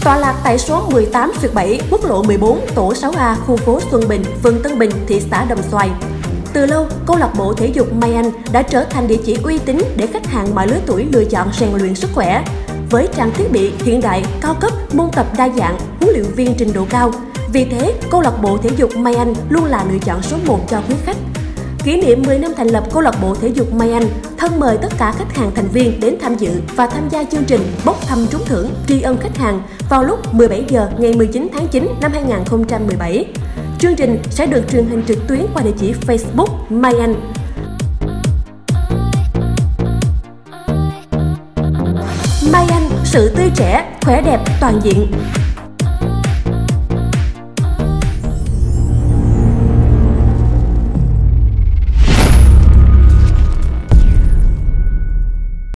Tọa lạc tại số 18/7 quốc lộ 14, tổ 6A, khu phố Xuân Bình, phường Tân Bình, thị xã Đồng Xoài. Từ lâu, câu lạc bộ thể dục Mai Anh đã trở thành địa chỉ uy tín để khách hàng mọi lứa tuổi lựa chọn rèn luyện sức khỏe. Với trang thiết bị hiện đại, cao cấp, môn tập đa dạng, huấn luyện viên trình độ cao. Vì thế, câu lạc bộ thể dục Mai Anh luôn là lựa chọn số 1 cho quý khách. Kỷ niệm 10 năm thành lập câu lạc bộ thể dục Mai Anh, thân mời tất cả khách hàng thành viên đến tham dự và tham gia chương trình bốc thăm trúng thưởng tri ân khách hàng vào lúc 17 giờ ngày 19 tháng 9 năm 2017. Chương trình sẽ được truyền hình trực tuyến qua địa chỉ Facebook Mai Anh. Mai Anh, sự tươi trẻ, khỏe đẹp toàn diện.